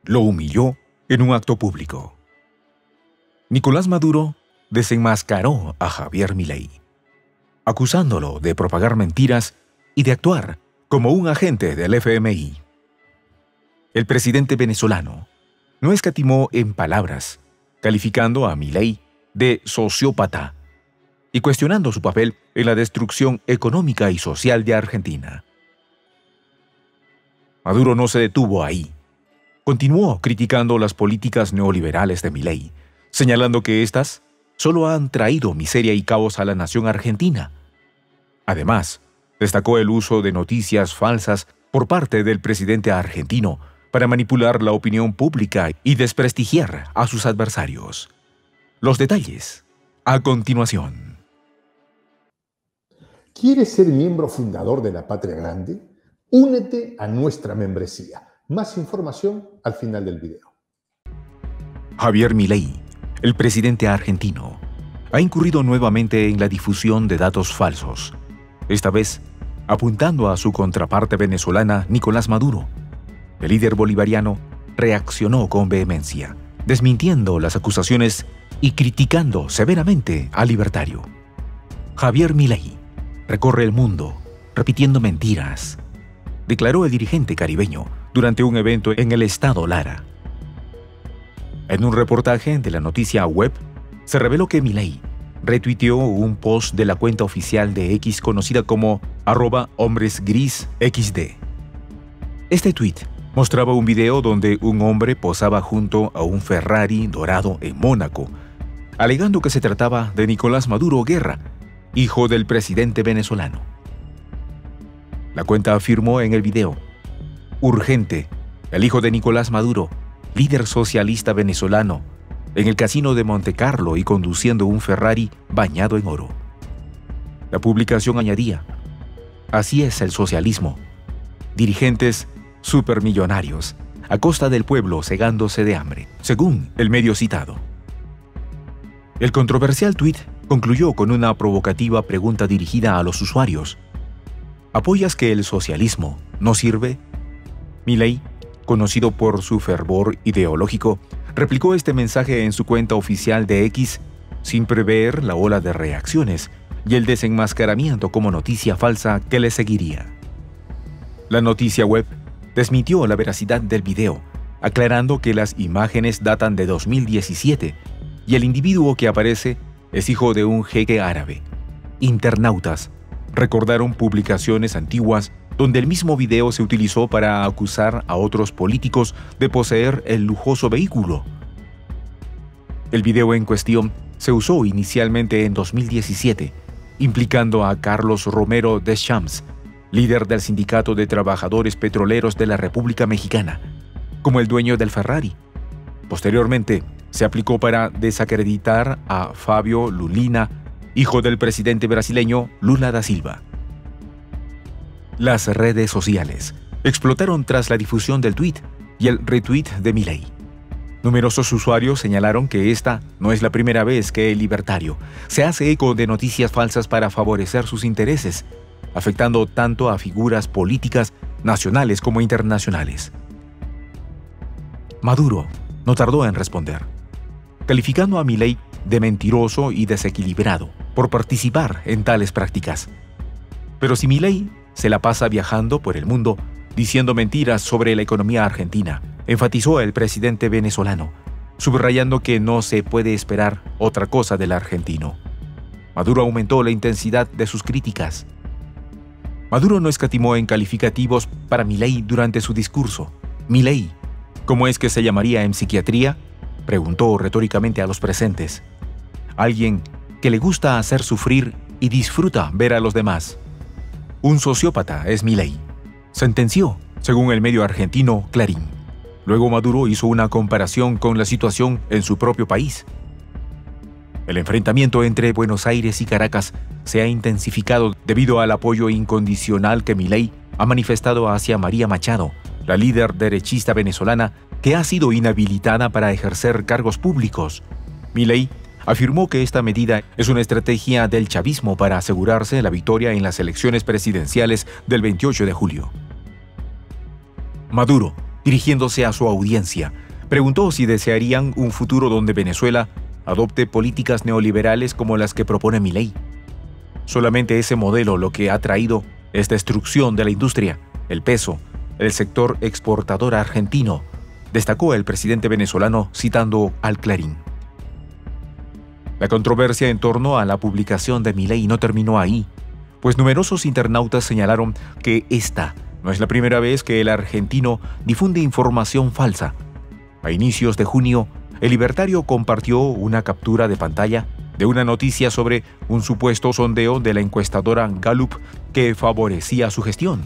lo humilló en un acto público. Nicolás Maduro desenmascaró a Javier Milei, acusándolo de propagar mentiras y de actuar como un agente del FMI. El presidente venezolano no escatimó en palabras, calificando a Milei de sociópata y cuestionando su papel en la destrucción económica y social de Argentina. Maduro no se detuvo ahí. Continuó criticando las políticas neoliberales de Milei, señalando que éstas solo han traído miseria y caos a la nación argentina. Además, destacó el uso de noticias falsas por parte del presidente argentino para manipular la opinión pública y desprestigiar a sus adversarios. Los detalles, a continuación. ¿Quieres ser miembro fundador de la Patria Grande? Únete a nuestra membresía. Más información al final del video. Javier Milei, el presidente argentino, ha incurrido nuevamente en la difusión de datos falsos, esta vez apuntando a su contraparte venezolana Nicolás Maduro. El líder bolivariano reaccionó con vehemencia, desmintiendo las acusaciones y criticando severamente al libertario. Javier Milei recorre el mundo repitiendo mentiras, declaró el dirigente caribeño durante un evento en el estado Lara. En un reportaje de la noticia web, se reveló que Milei retuiteó un post de la cuenta oficial de X conocida como @hombresgrisxd. Este tuit mostraba un video donde un hombre posaba junto a un Ferrari dorado en Mónaco, alegando que se trataba de Nicolás Maduro Guerra, hijo del presidente venezolano. La cuenta afirmó en el video: urgente, el hijo de Nicolás Maduro, líder socialista venezolano, en el casino de Montecarlo y conduciendo un Ferrari bañado en oro. La publicación añadía: así es el socialismo. Dirigentes supermillonarios, a costa del pueblo cegándose de hambre, según el medio citado. El controversial tuit concluyó con una provocativa pregunta dirigida a los usuarios: ¿apoyas que el socialismo no sirve? Milei, conocido por su fervor ideológico, replicó este mensaje en su cuenta oficial de X sin prever la ola de reacciones y el desenmascaramiento como noticia falsa que le seguiría. La noticia web desmintió la veracidad del video, aclarando que las imágenes datan de 2017 y el individuo que aparece es hijo de un jeque árabe. Internautas recordaron publicaciones antiguas donde el mismo video se utilizó para acusar a otros políticos de poseer el lujoso vehículo. El video en cuestión se usó inicialmente en 2017, implicando a Carlos Romero Deschamps, líder del Sindicato de Trabajadores Petroleros de la República Mexicana, como el dueño del Ferrari. Posteriormente, se aplicó para desacreditar a Fábio Lulina, hijo del presidente brasileño Lula da Silva. Las redes sociales explotaron tras la difusión del tuit y el retweet de Milei. Numerosos usuarios señalaron que esta no es la primera vez que el libertario se hace eco de noticias falsas para favorecer sus intereses, afectando tanto a figuras políticas nacionales como internacionales. Maduro no tardó en responder, calificando a Milei de mentiroso y desequilibrado por participar en tales prácticas. Pero si Milei se la pasa viajando por el mundo diciendo mentiras sobre la economía argentina, enfatizó el presidente venezolano, subrayando que no se puede esperar otra cosa del argentino. Maduro aumentó la intensidad de sus críticas. Maduro no escatimó en calificativos para Milei durante su discurso. Milei, ¿cómo es que se llamaría en psiquiatría?, preguntó retóricamente a los presentes. Alguien que le gusta hacer sufrir y disfruta ver a los demás. Un sociópata es Milei, sentenció, según el medio argentino Clarín. Luego Maduro hizo una comparación con la situación en su propio país. El enfrentamiento entre Buenos Aires y Caracas se ha intensificado debido al apoyo incondicional que Milei ha manifestado hacia María Machado, la líder derechista venezolana que ha sido inhabilitada para ejercer cargos públicos. Milei afirmó que esta medida es una estrategia del chavismo para asegurarse la victoria en las elecciones presidenciales del 28 de julio. Maduro Dirigiéndose a su audiencia, preguntó si desearían un futuro donde Venezuela adopte políticas neoliberales como las que propone Milei. Solamente ese modelo lo que ha traído es destrucción de la industria, el peso, el sector exportador argentino, destacó el presidente venezolano citando al Clarín. La controversia en torno a la publicación de Milei no terminó ahí, pues numerosos internautas señalaron que esta no es la primera vez que el argentino difunde información falsa. A inicios de junio, el libertario compartió una captura de pantalla de una noticia sobre un supuesto sondeo de la encuestadora Gallup que favorecía su gestión.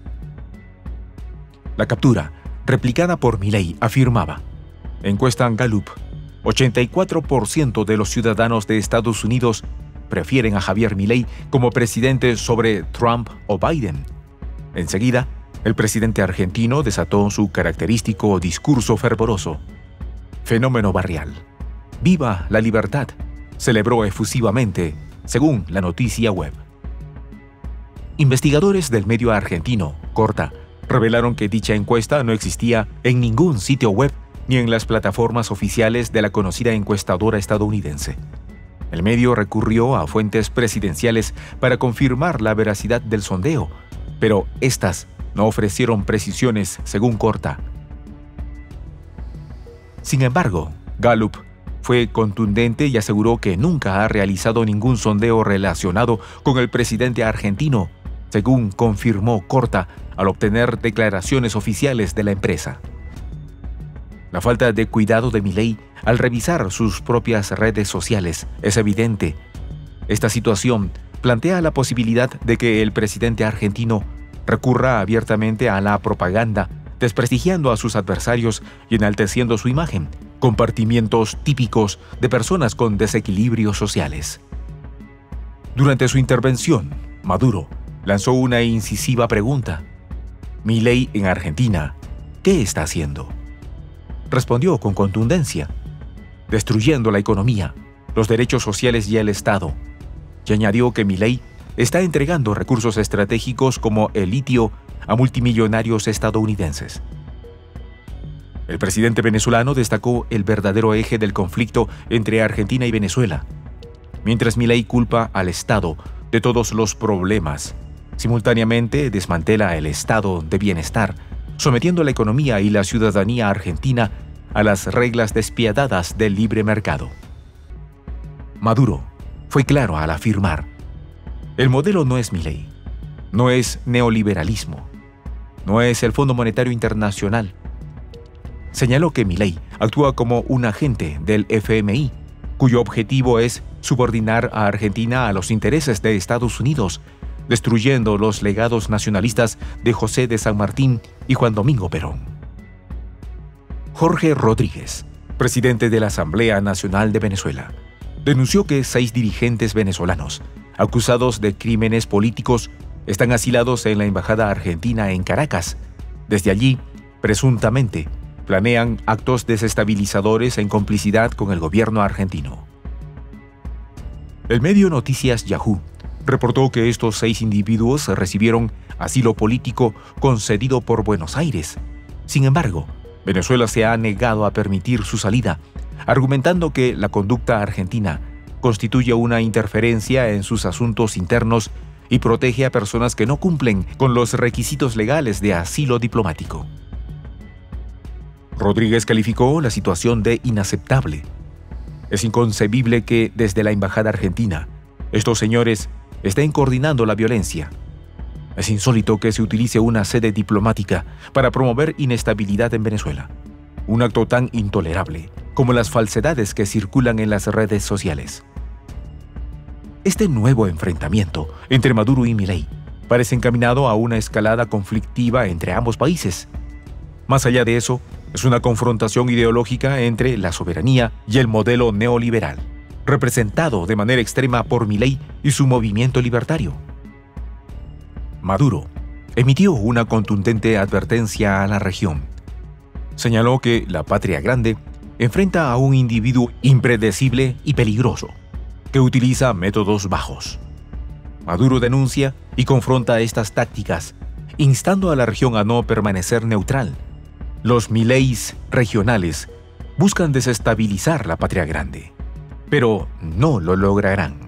La captura, replicada por Milei, afirmaba: encuesta Gallup, 84% de los ciudadanos de Estados Unidos prefieren a Javier Milei como presidente sobre Trump o Biden. Enseguida, el presidente argentino desató su característico discurso fervoroso. Fenómeno barrial. ¡Viva la libertad!, celebró efusivamente, según la noticia web. Investigadores del medio argentino, Corta, revelaron que dicha encuesta no existía en ningún sitio web ni en las plataformas oficiales de la conocida encuestadora estadounidense. El medio recurrió a fuentes presidenciales para confirmar la veracidad del sondeo, pero estas no ofrecieron precisiones, según Corta. Sin embargo, Gallup fue contundente y aseguró que nunca ha realizado ningún sondeo relacionado con el presidente argentino, según confirmó Corta al obtener declaraciones oficiales de la empresa. La falta de cuidado de Milei al revisar sus propias redes sociales es evidente. Esta situación plantea la posibilidad de que el presidente argentino recurra abiertamente a la propaganda, desprestigiando a sus adversarios y enalteciendo su imagen, comportamientos típicos de personas con desequilibrios sociales. Durante su intervención, Maduro lanzó una incisiva pregunta: Milei en Argentina, ¿qué está haciendo? Respondió con contundencia: destruyendo la economía, los derechos sociales y el Estado. Y añadió que Milei está entregando recursos estratégicos como el litio a multimillonarios estadounidenses. El presidente venezolano destacó el verdadero eje del conflicto entre Argentina y Venezuela, mientras Milei culpa al Estado de todos los problemas. Simultáneamente desmantela el estado de bienestar, sometiendo la economía y la ciudadanía argentina a las reglas despiadadas del libre mercado. Maduro fue claro al afirmar: el modelo no es Milei, no es neoliberalismo, no es el Fondo Monetario Internacional. Señaló que Milei actúa como un agente del FMI, cuyo objetivo es subordinar a Argentina a los intereses de Estados Unidos, destruyendo los legados nacionalistas de José de San Martín y Juan Domingo Perón. Jorge Rodríguez, presidente de la Asamblea Nacional de Venezuela, denunció que 6 dirigentes venezolanos, acusados de crímenes políticos, están asilados en la Embajada Argentina en Caracas. Desde allí, presuntamente, planean actos desestabilizadores en complicidad con el gobierno argentino. El medio Noticias Yahoo reportó que estos 6 individuos recibieron asilo político concedido por Buenos Aires. Sin embargo, Venezuela se ha negado a permitir su salida, argumentando que la conducta argentina constituye una interferencia en sus asuntos internos y protege a personas que no cumplen con los requisitos legales de asilo diplomático. Rodríguez calificó la situación de inaceptable. Es inconcebible que desde la Embajada Argentina estos señores estén coordinando la violencia. Es insólito que se utilice una sede diplomática para promover inestabilidad en Venezuela. Un acto tan intolerable como las falsedades que circulan en las redes sociales. Este nuevo enfrentamiento entre Maduro y Milei parece encaminado a una escalada conflictiva entre ambos países. Más allá de eso, es una confrontación ideológica entre la soberanía y el modelo neoliberal, representado de manera extrema por Milei y su movimiento libertario. Maduro emitió una contundente advertencia a la región. Señaló que la patria grande enfrenta a un individuo impredecible y peligroso, que utiliza métodos bajos. Maduro denuncia y confronta estas tácticas, instando a la región a no permanecer neutral. Los Mileis regionales buscan desestabilizar la patria grande, pero no lo lograrán.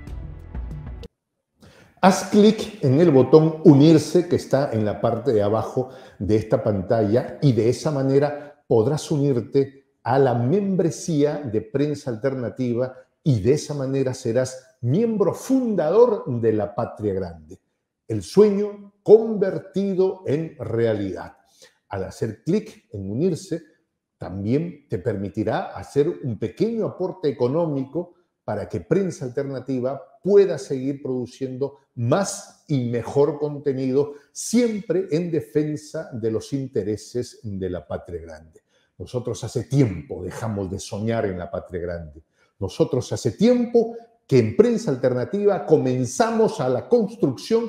Haz clic en el botón unirse que está en la parte de abajo de esta pantalla y de esa manera podrás unirte a la membresía de Prensa Alternativa y de esa manera serás miembro fundador de la Patria Grande. El sueño convertido en realidad. Al hacer clic en unirse, también te permitirá hacer un pequeño aporte económico para que Prensa Alternativa pueda seguir produciendo más y mejor contenido, siempre en defensa de los intereses de la Patria Grande. Nosotros hace tiempo dejamos de soñar en la Patria Grande. Nosotros hace tiempo que en Prensa Alternativa comenzamos en la construcción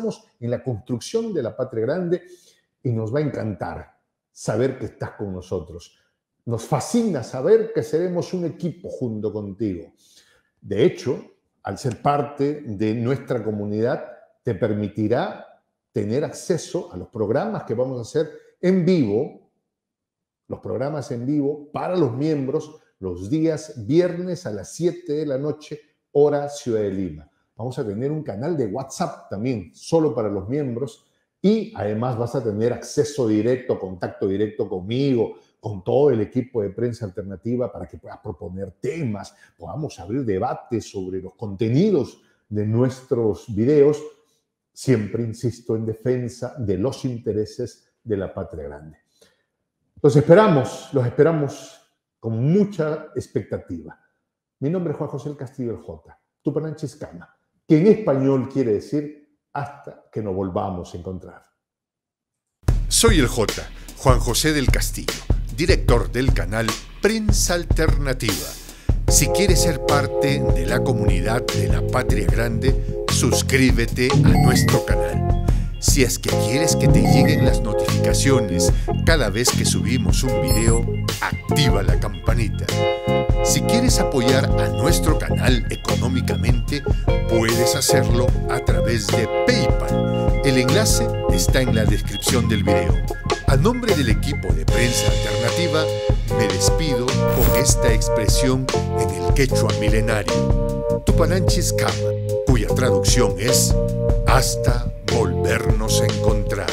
de la Patria Grande y nos va a encantar saber que estás con nosotros. Nos fascina saber que seremos un equipo junto contigo. De hecho, al ser parte de nuestra comunidad, te permitirá tener acceso a los programas que vamos a hacer en vivo, los programas en vivo para los miembros los días viernes a las 7 de la noche, hora Ciudad de Lima. Vamos a tener un canal de WhatsApp también, solo para los miembros, y además vas a tener acceso directo, contacto directo conmigo, con todo el equipo de Prensa Alternativa para que puedas proponer temas, podamos abrir debates sobre los contenidos de nuestros videos, siempre, insisto, en defensa de los intereses de la Patria Grande. Los esperamos con mucha expectativa. Mi nombre es Juan José del Castillo el Jota, Tupananchis-Kama, que en español quiere decir hasta que nos volvamos a encontrar. Soy el Jota, Juan José del Castillo, director del canal Prensa Alternativa. Si quieres ser parte de la comunidad de la Patria Grande, suscríbete a nuestro canal. Si es que quieres que te lleguen las notificaciones cada vez que subimos un video, activa la campanita. Si quieres apoyar a nuestro canal económicamente, puedes hacerlo a través de PayPal. El enlace está en la descripción del video. A nombre del equipo de Prensa Alternativa, me despido con esta expresión en el quechua milenario, Tupananchis-Kama, cuya traducción es hasta volvernos a encontrar.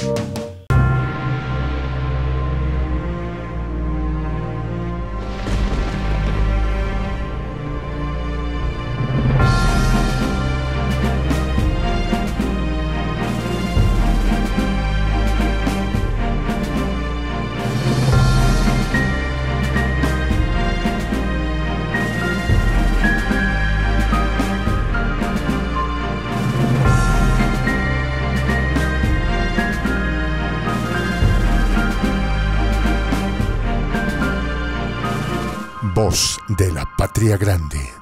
Voz de la Patria Grande.